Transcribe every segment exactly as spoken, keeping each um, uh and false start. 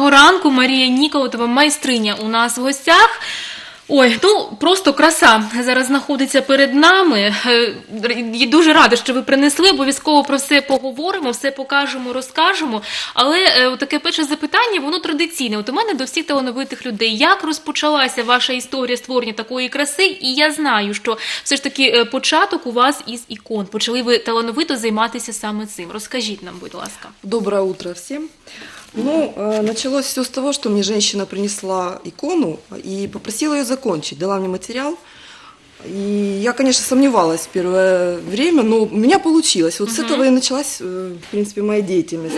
Доброго ранку, Марія Ніколотова, майстриня у нас в гостях. Ой, ну просто краса зараз знаходиться перед нами. Я дуже рада, що ви принесли, обов'язково про все поговоримо, все покажемо, розкажемо. Але таке перше запитання, воно традиційне. От у мене до всіх талановитих людей. Як розпочалася ваша історія створення такої краси? І я знаю, що все ж таки початок у вас із ікон. Почали ви талановито займатися саме цим. Розкажіть нам, будь ласка. Доброе утро всем. Ну, началось все с того, что мне женщина принесла икону и попросила ее закончить, дала мне материал. И я, конечно, сомневалась в первое время, но у меня получилось. Вот uh-huh. с этого и началась, в принципе, моя деятельность.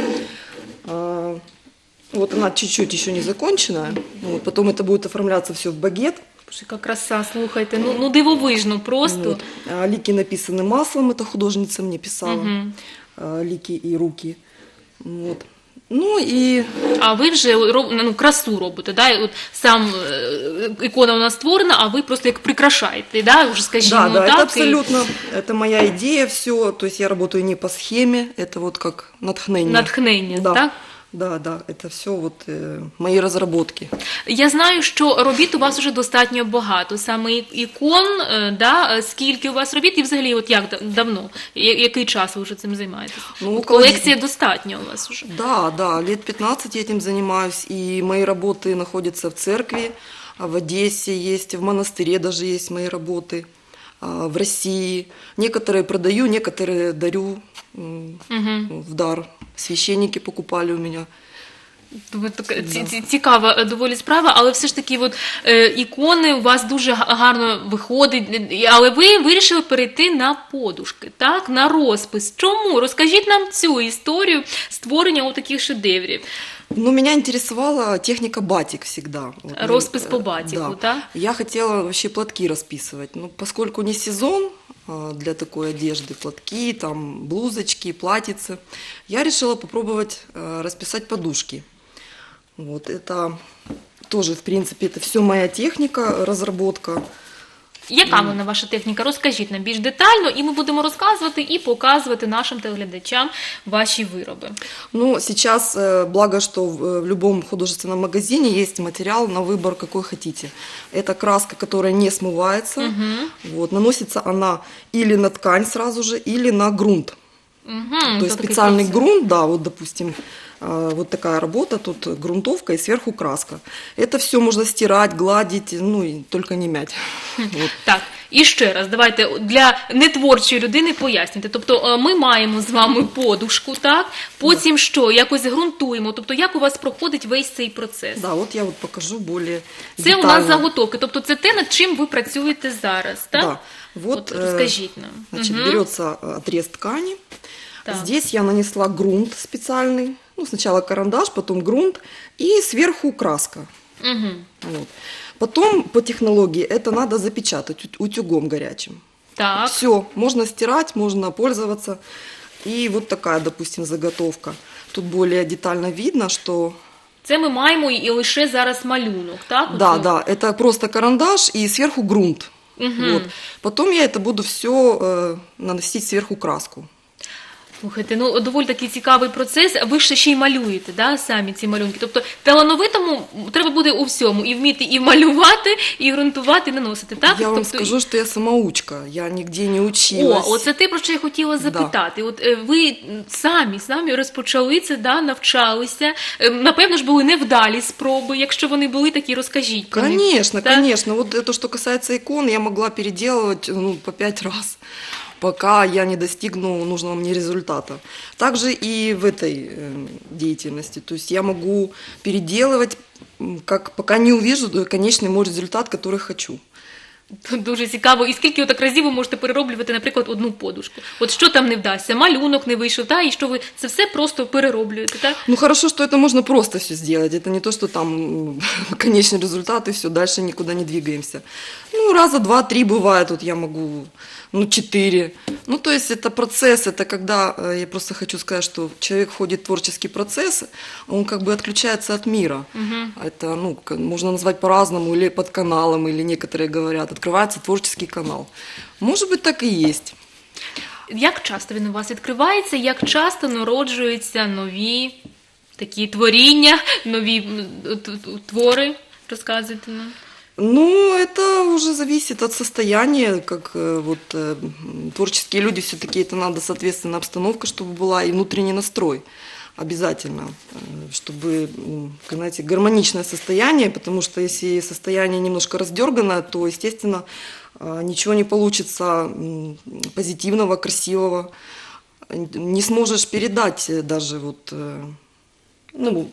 Вот она чуть-чуть еще не закончена, вот, потом это будет оформляться все в багет. Яка краса, слухайте, ну, ну дивовижно просто. Вот. А лики написаны маслом, это художница мне писала, uh-huh. лики и руки. Вот. Ну, і... А ви вже ну, красу робите, да? От сам ікона у нас створена, а ви просто як прикрашаєте, да? Уже скажімо, да, да, так? Это абсолютно, и... это моя идея, все, то есть я работаю не по схеме, это вот как натхнение. Натхнення, да. так? Да, да, это все вот э, мої розробки. Я знаю, що робіт у вас вже достатньо багато, саме ікон, да? Скільки у вас робіт і взагалі от як давно, який час ви вже цим займаєтесь? Ну, колекція достатньо у вас вже. Да, да, лет пятнадцать я этим занимаюсь, и мои работы находятся в церкви, в Одессе есть, в монастыре даже есть мои работы, в России. Некоторые продаю, некоторые дарю угу. в дар. Священники покупали у меня. Да. Цікава доволі справа, але все ж таки от, е, ікони у вас дуже гарно виходять, але ви вирішили перейти на подушки, так, на розпис. Чому? Розкажіть нам цю історію створення таких шедеврів. Ну, меня интересовала техника батик всегда. Вот, Роспис по батику, да. да? Я хотела вообще платки расписывать, но поскольку не сезон для такой одежды, платки, там, блузочки, платьицы, я решила попробовать расписать подушки. Вот это тоже, в принципе, это все моя техника, разработка. Яка вона ваша техніка? Розкажіть нам більш детально, і ми будемо розказувати і показувати нашим телеглядачам ваші вироби. Ну, сейчас, благо, что в любом художественном магазине есть материал на выбор, какой хотите. Это краска, которая не смывается. Угу. Вот, наносится она или на ткань сразу же, или на грунт. Угу, то есть специальный грунт, да, вот, допустим, вот такая работа, тут грунтовка и сверху краска. Это все можно стирать, гладить, ну и только не мять. Вот. Так, і ще раз, давайте для нетворчої людини пояснюйте. Тобто ми маємо з вами подушку, так? Потім да. що? Якось ґрунтуємо. Тобто як у вас проходить весь цей процес? Да, от я от покажу більш Це детально. у нас заготовки. Тобто це те, над чим ви працюєте зараз, так? Да. Вот, от розкажіть нам. Значит, угу. берется отрез ткани. Так. Здесь я нанесла грунт специальный. Ну, сначала карандаш, потом грунт и сверху краска. Угу. Вот. Потом по технологии это надо запечатать утюгом горячим. Так. Все, можно стирать, можно пользоваться. И вот такая, допустим, заготовка. Тут более детально видно, что... Це ми маємо і лише зараз малюнок, так? Да, да, это просто карандаш и сверху грунт. Угу. Вот. Потом я это буду все э, наносить сверху краску. Слухайте, ну доволі такий цікавий процес. Ви ж ще й малюєте, да, самі ці малюнки. Тобто талановитому треба буде у всьому. І вміти і малювати, і ґрунтувати, і наносити, так? Я тобто... вам скажу, що я самоучка. Я ніде не училась. О, оце те, про що я хотіла запитати. Да. От ви самі, самі розпочали це, да, навчалися. Напевно ж були невдалі спроби. Якщо вони були такі, розкажіть. Конечно, конечно. Вот то, что касается икон, я могла переделывать ну, по пять раз, пока я не достигну нужного мне результата. Также и в этой деятельности. То есть я могу переделывать, как, пока не увижу конечный мой результат, который хочу. Дуже цікаво. І скільки так разів ви можете перероблювати, наприклад, одну подушку? От що там не вдасться? Малюнок не вийшов, та? І що ви це все просто перероблюєте, так? Ну, хорошо, что это можно просто все сделать. Это не то, что там конечный результат и все, дальше никуда не двигаемся. Ну, раза два-три бывает, вот я могу, ну, четыре. Ну, то есть это процесс, это когда, я просто хочу сказать, что человек входит в творческий процесс, он как бы отключается от мира. Угу. Это, ну, можно назвать по-разному, или под каналом, или некоторые говорят, открывается творческий канал. Может быть, так и есть. Як часто він у вас відкривається, як часто народжуються нові Такі творіння, нові м, т- т- твори, розказуйте нам. Ну, это уже зависит от состояния, как э, вот э, м, творческие люди все-таки это надо, соответственно, обстановка, чтобы была и внутренний настрой обязательно, э, чтобы, м, как знаете, гармоничное состояние, потому что если состояние немножко раздерганное, то, естественно, э, ничего не получится м, позитивного, красивого, не сможешь передать э, даже вот, э, ну,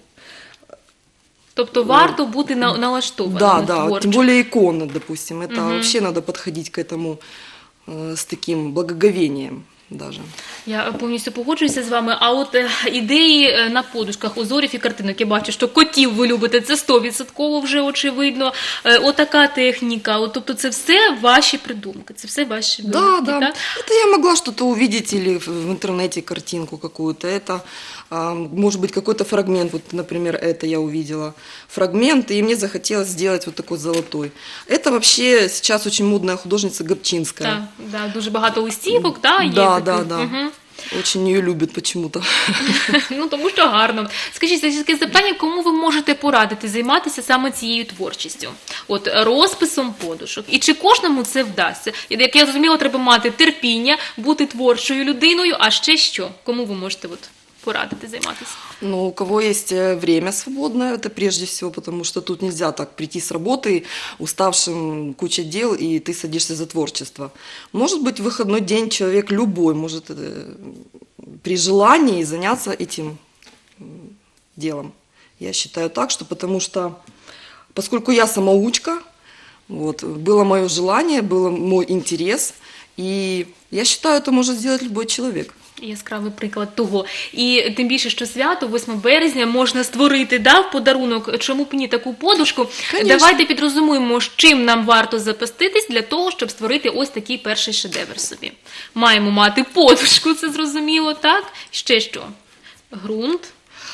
Тобто варто бути на, налаштованим да, да, творчо. тем более иконы, допустим, это Мгм. вообще надо подходить к этому э, с таким благоговением даже. Я повністю погоджуюся з вами. А от е, ідеї е, на подушках, узорів і картинок, я бачу, що котів ви любите, це сто відсотків вже очевидно. Е, Отака техніка, от, тобто це все ваші придумки, це все ваші Да, вигадки, да. так? Это я могла что-то увидеть или в в интернете картинку какую-то. Это, а, может быть, какой-то фрагмент. Вот, например, это я увидела. Фрагмент, и мне захотелось сделать вот такой золотой. Это вообще сейчас очень модная художница Габчинская. Так, да, дуже багато листівок, да, є Да, таких. да, да. Мгм. Очень ее любят почему-то. Ну, тому що гарно. Скажіть, це таке запитання, кому ви можете порадити займатися саме цією творчістю? От розписом подушок. І чи кожному це вдасться? Як я зрозуміла, треба мати терпіння, бути творчою людиною, а ще що? Кому ви можете от порадити займатися? Ну, у кого есть э, время свободное, это прежде всего, потому что тут нельзя так прийти с работы, уставшим, куча дел, и ты садишься за творчество. Может быть, в выходной день человек любой может э, при желании заняться этим м, делом. Я считаю так, что потому что, поскольку я самоучка, вот, было мое желание, был мой интерес, и я считаю, это может сделать любой человек. Яскравий приклад того. І тим більше, що свято, восьмого березня, можна створити, да, в подарунок, чому б ні, таку подушку. Конечно. Давайте підрозумуємо, з чим нам варто запаститись для того, щоб створити ось такий перший шедевр собі. Маємо мати подушку, це зрозуміло, так? Ще що? Ґрунт.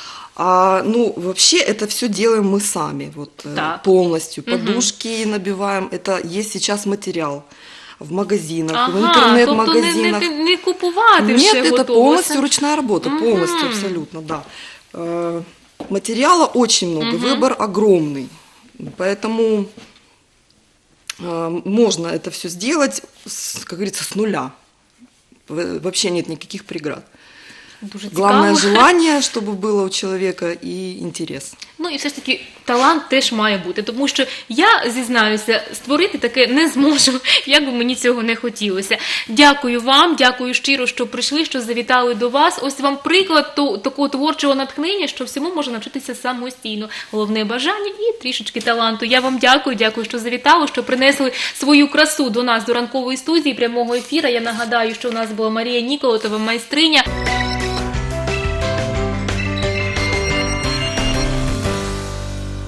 А, ну, вообще это все делаем мы сами, вот э, Так. полностью. Мгм. Подушки набиваем, это есть сейчас материал в магазинах, в Ага, интернет-магазинах. тобто не, не, не купувати Нет, вже это готово. полностью Це- ручная работа, Мгм. полностью, абсолютно, да. Э, Материала очень много, Мгм. выбор огромный, поэтому э, можно это все сделать, с, как говорится, с нуля. В- Вообще нет никаких преград. Дуже Главное цікаво. желание, чтобы было у человека, и интерес. Ну і все ж таки талант теж має бути, тому що я, зізнаюся, створити таке не зможу, як би мені цього не хотілося. Дякую вам, дякую щиро, що прийшли, що завітали до вас. Ось вам приклад то, такого творчого натхнення, що всьому можна навчитися самостійно. Головне бажання і трішечки таланту. Я вам дякую, дякую, що завітали, що принесли свою красу до нас, до ранкової студії прямого ефіру. Я нагадаю, що у нас була Марія Ніколотова, майстриня.